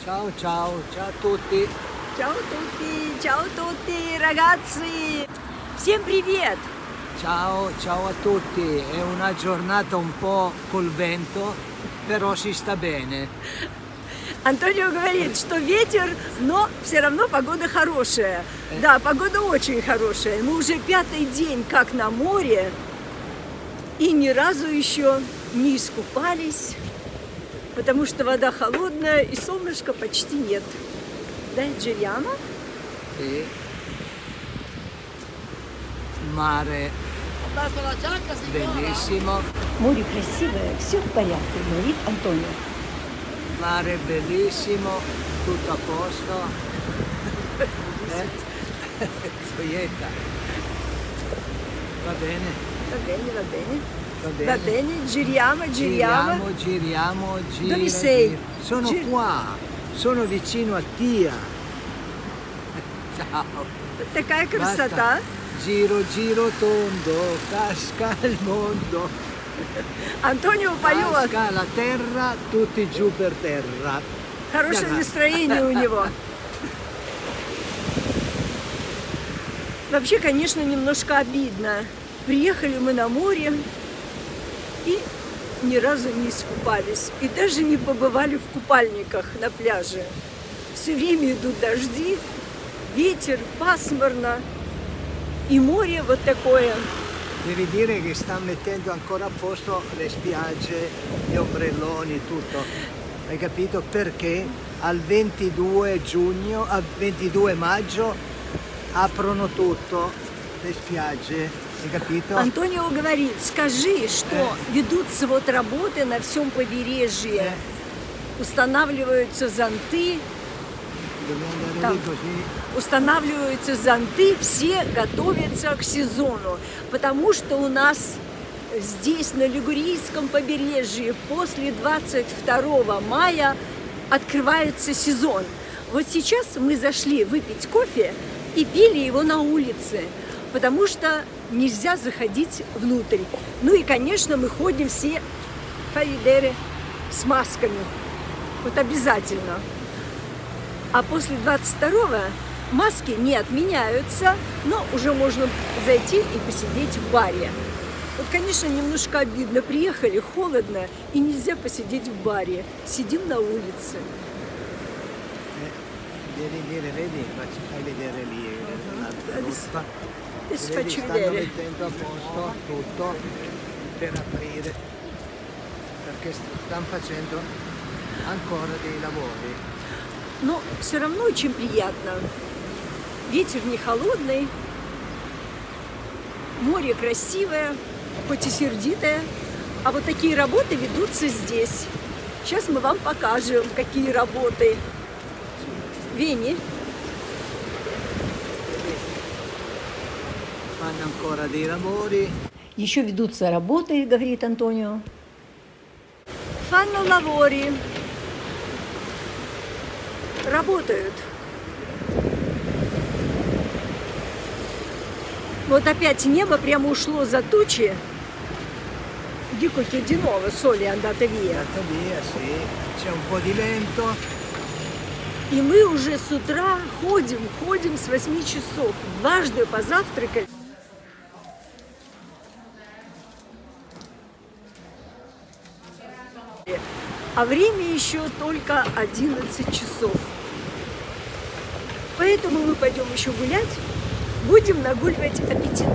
Ciao ciao, ciao a tutti. Ciao tutti, ragazzi! Всем привет! Ciao, ciao a tutti. È una giornata un po' col vento, però si sta bene. Антонио говорит, что ветер, но все равно погода хорошая. Да, погода очень хорошая. Мы уже 5-й день как на море и ни разу еще не искупались, потому что вода холодная и солнышка почти нет. Да, Giriamo? Sì. Mare bellissimo. Море красивое, все в порядке, говорит Антонио. Mare bellissimo, tutto a posto. Zoietta. Va bene? Va bene, va bene. Va bene. Va bene, giriamo. Giriamo. Dove sei? Sono qua, sono vicino a Tia. Ciao. Такая красота. Giro tondo, casca il mondo. Антонио поет. Casca la terra, tutti giù per terra. Хорошее настроение у него. Вообще, конечно, немножко обидно. Приехали мы на море и ни разу не искупались. И даже не побывали в купальниках на пляже. Все время идут дожди, ветер, пасмурно. И море вот такое. Devi dire che sta mettendo ancora a posto le spiagge, gli ombrelloni, tutto. Hai capito? Perché al 22 giugno, al 22 maggio aprono tutto, le spiagge. Hai capito? Антонио говорит, скажи, что ведутся вот работы на всем побережье. Устанавливаются зонты. Там устанавливаются зонты, все готовятся к сезону, потому что у нас здесь, на Лигурийском побережье, после 22 мая открывается сезон. Вот сейчас мы зашли выпить кофе и пили его на улице, потому что нельзя заходить внутрь. Ну и, конечно, мы ходим все фавидеры с масками, вот обязательно. А после 22-го маски не отменяются, но уже можно зайти и посидеть в баре. Вот, конечно, немножко обидно. Приехали, холодно, и нельзя посидеть в баре. Сидим на улице. Vedi, fai vedere lì la rotta. Vedi, Stanno mettendo a posto tutto per aprire, perché stanno facendo ancora dei lavori. Но все равно очень приятно. Ветер не холодный, море красивое, хоть и сердитое. А вот такие работы ведутся здесь. Сейчас мы вам покажем, какие работы. Vieni. Fanno ancora dei lavori. Еще ведутся работы, говорит Антонио. Fanno lavori. Работают. Вот опять небо прямо ушло за тучи. Dico che di nuovo il sole è andato via. Sì, c'è un po' di vento. И мы уже с утра ходим с 8 часов. Дважды позавтракали. А время еще только 11 часов. Поэтому мы пойдем еще гулять. Будем нагуливать аппетит.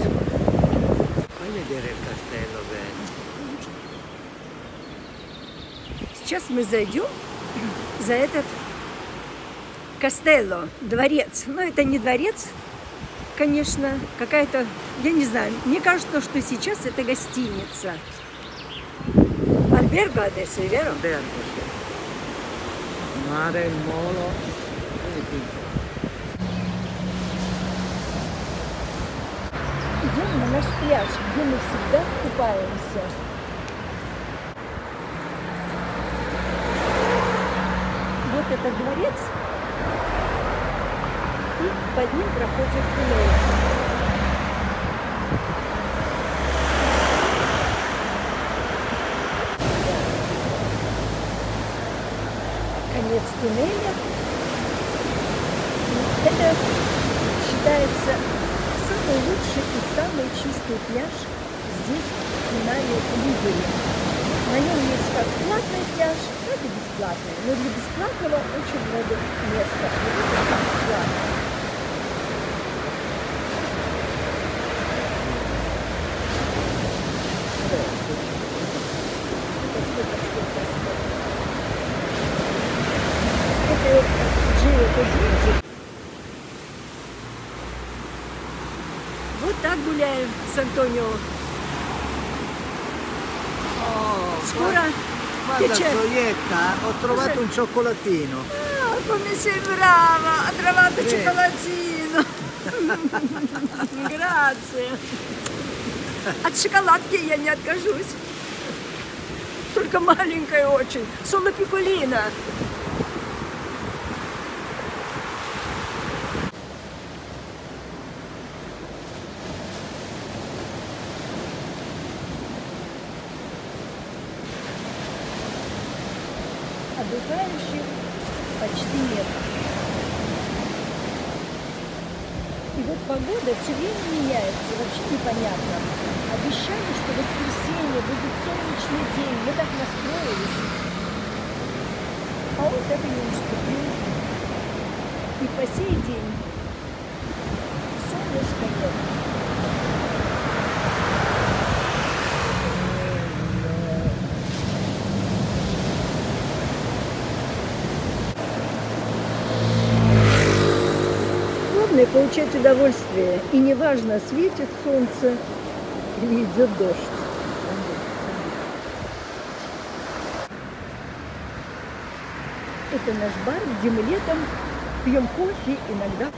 Сейчас мы зайдем за этот Кастелло, дворец. Но это не дворец, конечно, какая-то, я не знаю, мне кажется, что сейчас это гостиница. Albergo adesso, è vero? Albergo, sì. Mare, il molo. Идем на наш пляж, где мы всегда купаемся. Вот этот дворец, и под ним проходит туннель. Конец туннеля. Это считается самый лучший и самый чистый пляж здесь, в Минаре Либери. На нем есть как платный пляж, так и бесплатный. Но для бесплатного очень много места. Вот это там бесплатно. Вот так gulaем с Антонио. Скоро Guarda Zoietta, ho trovato un cioccolatino. Ah, come sei brava, ha trovato il cioccolatino. Grazie. От шоколадки я не откажусь. Только маленькая очень. Соло пиколино. Отдыхающих почти нет. И вот погода все время меняется, вообще непонятно. Обещали, что в воскресенье будет солнечный день, мы так настроились. А он так и не наступил. И по сей день солнышка нет. Главное получать удовольствие. И неважно, светит солнце или идет дождь. Это наш бар, где мы летом пьем кофе иногда.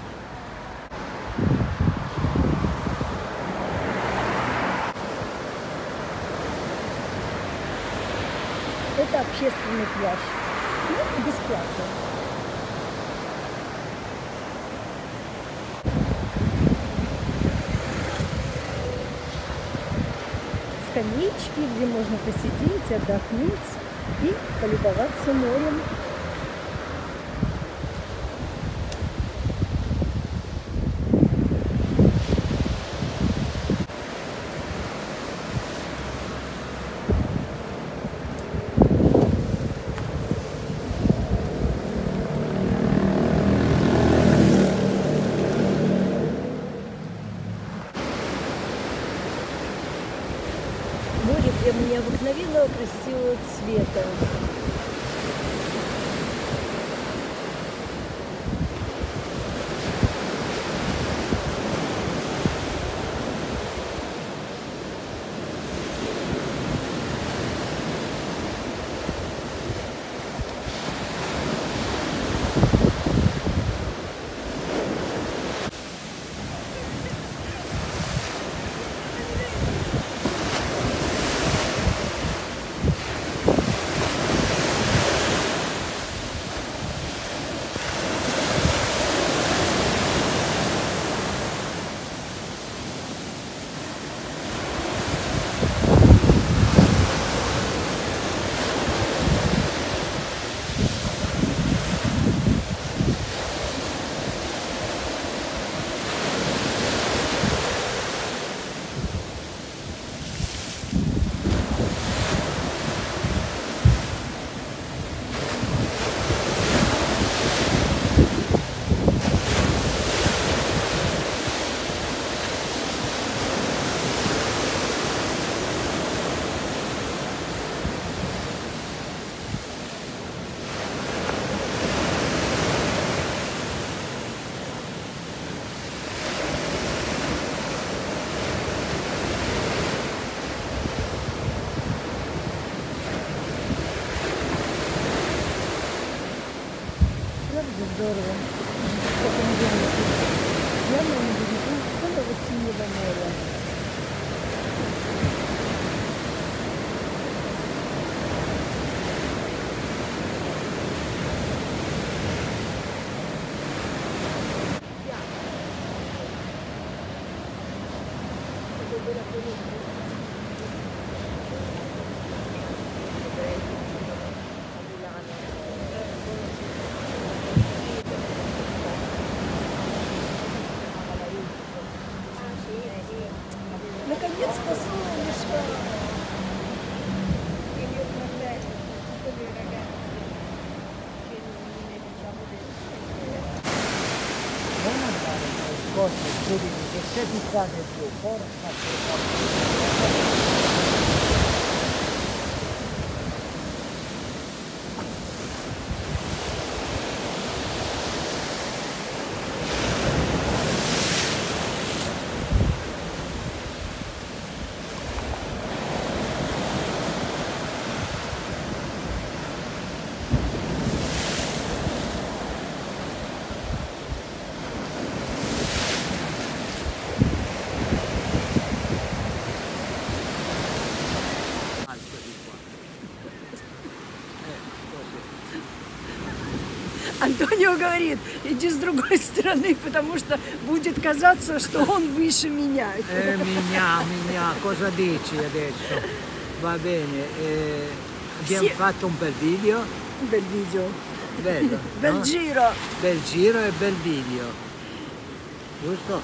Это общественный пляж. Ну, бесплатно. Скамеечки, где можно посидеть, отдохнуть и полюбоваться морем. Море прям необыкновенного красивого цвета. Здорово. Как он делает. Прямо на берегу самого синего моря. Piazza Sole, il mio fratello, tutti i ragazzi che non ne diciamo Non andare nelle scorse studi che se ti cade più, forza. Антонио говорит, иди с другой стороны, потому что будет казаться, что он выше меня. Migna, cosa dici adesso? Va bene, abbiamo fatto un bel video. Un bel video. Bello, Bel no? giro. Bel giro e bel video. Giusto?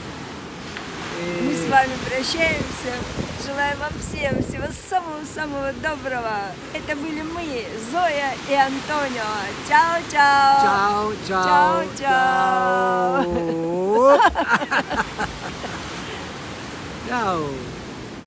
Мы с вами прощаемся. Желаю вам всем всего самого-самого доброго. Это были мы, Зоя и Антонио. Чао-чао. Ciao, ciao. Ciao, ciao. Ciao.